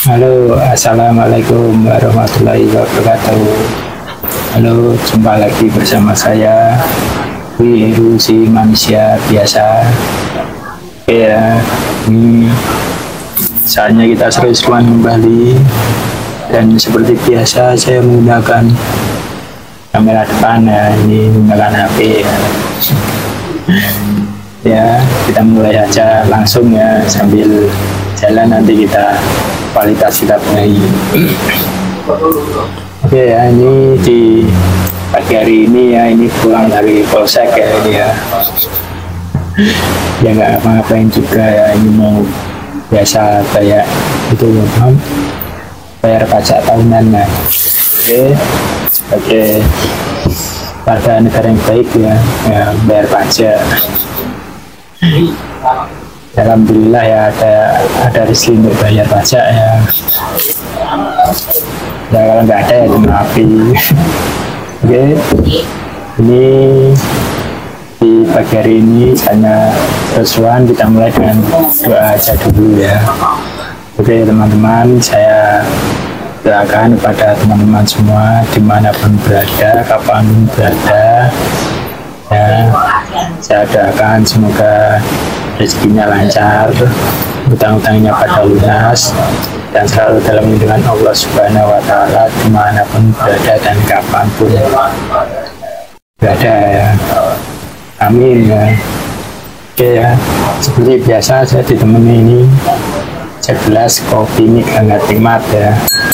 Halo, assalamualaikum warahmatullahi wabarakatuh. Halo, jumpa lagi bersama saya, Wiru si manusia biasa. Oke ya, ini saatnya kita seru-seruan kembali. Dan seperti biasa saya menggunakan kamera depan ya, ini menggunakan HP ya. Ya, kita mulai aja langsung ya, sambil jalan nanti kualitas kita benahi. Oke ya, ini di pagi hari ini ya, ini pulang dari polsek ya, ini ya. Ya nggak apa-apain juga ya, ini mau biasa kayak itu ya, bayar pajak tahunan ya. Oke, warga negara yang baik ya, ya bayar pajak. Alhamdulillah ya, ada rezeki untuk bayar pajak ya. Ya kalau nggak ada ya cuma api. Oke, ini di pagi hari ini hanya sesuatu, kita mulai dengan doa aja dulu ya. Oke teman-teman, saya doakan kepada teman-teman semua dimanapun berada, kapanpun berada ya, saya doakan semoga rezekinya lancar, utang-utangnya pada lunas, dan selalu dalam lindungan Allah Subhanahu wa Ta'ala dimanapun berada dan kapanpun berada ya. Amin ya. Oke ya, seperti biasa saya ditemani ini segelas kopi mik hangat nikmat ya.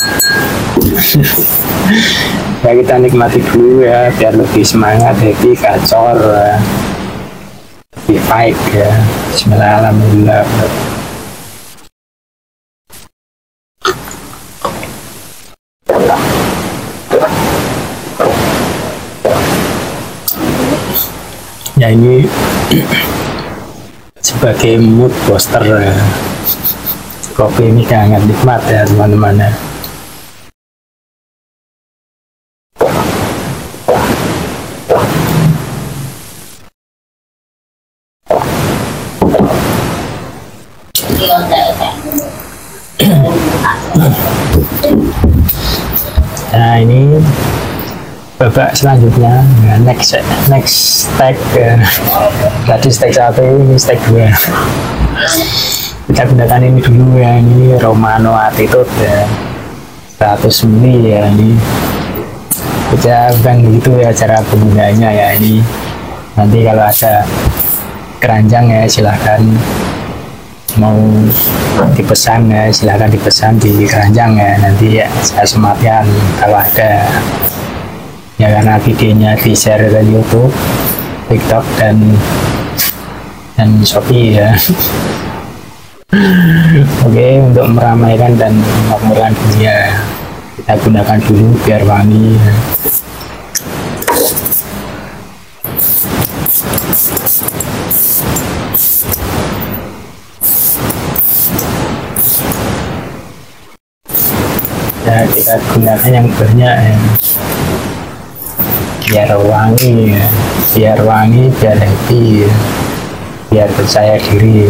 Ya kita nikmati dulu ya, biar lebih semangat, happy, gacor ya. Lebih baik ya. Bismillahirrahmanirrahim. Ya ini sebagai mood booster ya. Kopi ini sangat nikmat ya teman-teman ya. Nah ini babak selanjutnya ya, next step ya. Tadi step 1, ini step 2. Kita gunakan ini dulu ya, ini Romano Attitude ya, 100 mili ya. Ini kita bukan gitu ya cara penggunaannya ya. Ini nanti kalau ada keranjang ya silahkan, mau dipesan ya silahkan dipesan di keranjang ya, nanti ya saya sematkan kalau ada ya, karena videonya di share ke YouTube, TikTok dan Shopee ya. Oke, untuk meramaikan dan memakmurkan dunia kita gunakan dulu biar wangi. Ya kita gunakan yang banyak ya, biar wangi ya, biar happy ya, biar percaya diri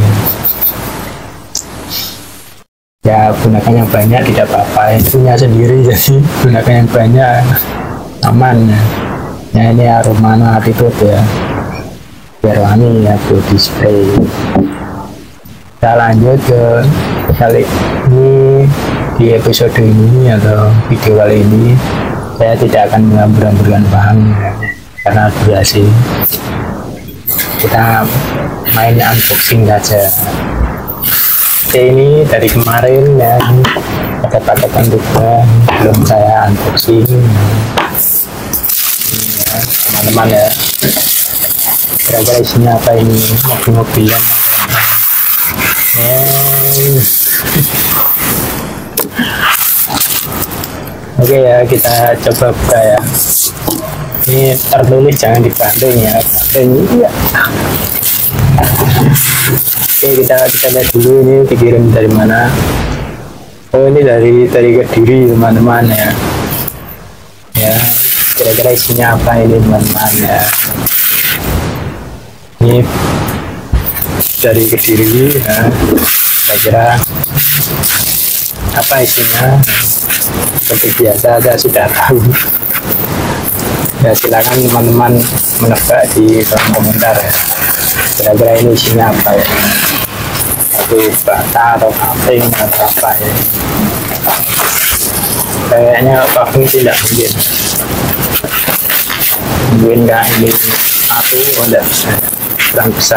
ya. Gunakan yang banyak tidak apa-apa, punya sendiri, jadi gunakan yang banyak aman ya. Ya ini Romano Attitude ya, biar wangi ya, body spray. Kita lanjut ke kali ini. Di episode ini atau video kali ini saya tidak akan menghambur-hamburkan bahan ya, karena durasi. Kita main unboxing saja. Oke, ini dari kemarin ya, ada paketan juga belum saya unboxing ya, teman-teman ya. Kira-kira isinya apa ini? Mobil-mobilan ya. Oke ya, kita coba buka ya. Ini tertulis jangan dibanting ya, banting ya. Oke, kita lihat dulu ini dikirim dari mana. Oh, ini dari Kediri teman-teman ya. Ya, kira-kira isinya apa ini teman-teman ya. Ini dari Kediri ya. Saya kira apa isinya. Seperti biasa saya sudah tahu. Ya silakan teman-teman menebak di kolom komentar ya. Kira-kira ini isinya apa ya? Itu bata atau kaping atau apa ya? Kayaknya kaping tidak mungkin. Mungkin nggak ini satu, enggak bisa. Kurang besar.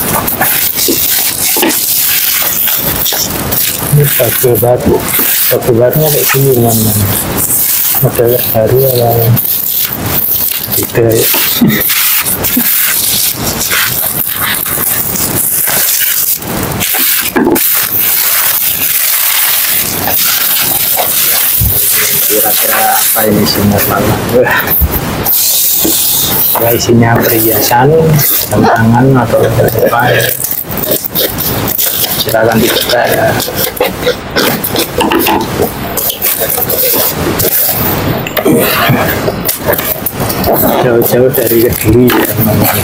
Ini batu batunya kayak gini teman-teman. Model baru ya tidak ya. Kira-kira apa ini isinya teman-teman? Isinya perhiasan, jam tangan atau apa ya? Silakan dibuka ya. Jauh-jauh dari Kediri ya teman-teman.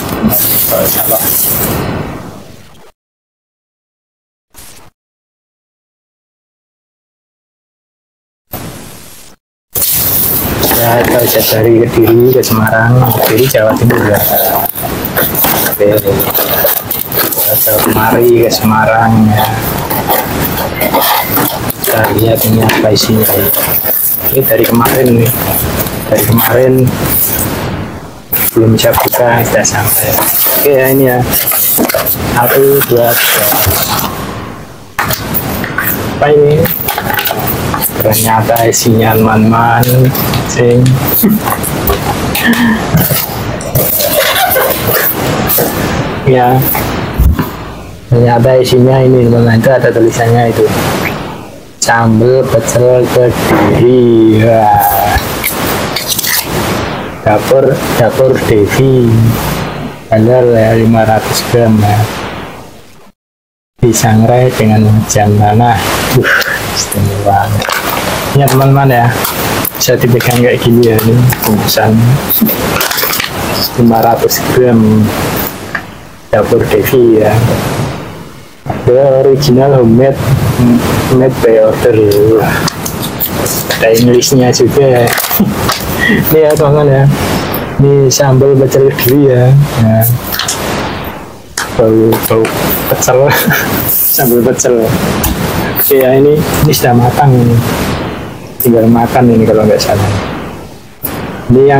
Ya, jauh dari Kediri ke Semarang, Kediri Jawa Timur ya. Jauh kemari ke Semarang ya. Kita lihat ini apa isinya ya. Ini dari kemarin nih, belum bisa buka, sudah sampai. Oke ya, ini ya 1, 2, 3. Apa ini? Ternyata isinya teman-teman ya, ternyata isinya ini teman-teman. Itu ada tulisannya itu, sambal pecel Kediri. Wah. dapur Devi, benar ya, 500 gram ya, disangrai dengan hujan tanah. Istimewa ya teman-teman ya, bisa dipegang kayak gini ya, ini bungkusan 500 gram dapur Devi ya. The original homemade made by order. Ada Inggrisnya juga. Ini ya teman-teman ya, ini sambal pecel Kediri ya. Nah, bau pecel. Sambal pecel. Oke ya, ini sudah matang ini, tinggal makan ini kalau nggak salah. Ini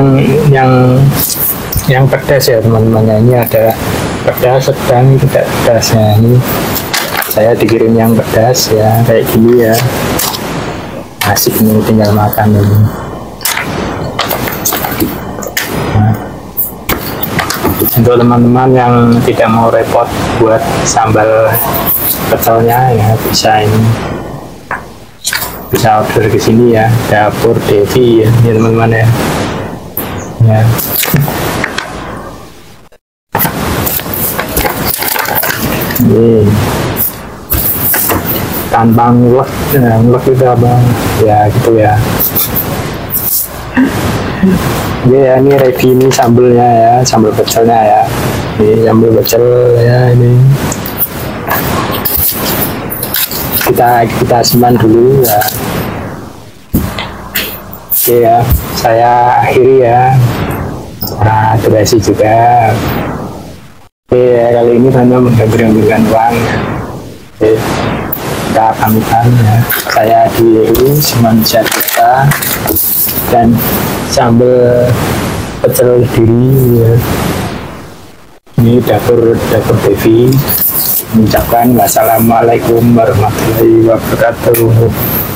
yang pedas ya teman-teman. Ini ada pedas, sedang, tidak pedasnya. Ini saya dikirim yang pedas ya, kayak gini ya. Asik ini, tinggal makan ini. Nah, untuk teman-teman yang tidak mau repot buat sambal pecelnya ya, bisa ini, bisa order ke sini ya, dapur Devi ya, ini teman-teman ya. Ya. Ini tanpa ngulek itu apa ya, gitu ya. Ya, ini ready, ini sambelnya ya, sambal pecelnya ya. Ini sambal pecel ya, ini kita simpan dulu ya. Oke ya, saya akhiri ya. Nah, durasi juga. Oke ya, kali ini hanya mengambilkan uang. Oke, kita pamitan ya. Saya Diego Simansyah kita dan sambal pecel Kediri ya. Ini dapur Devi mengucapkan wassalamualaikum warahmatullahi wabarakatuh.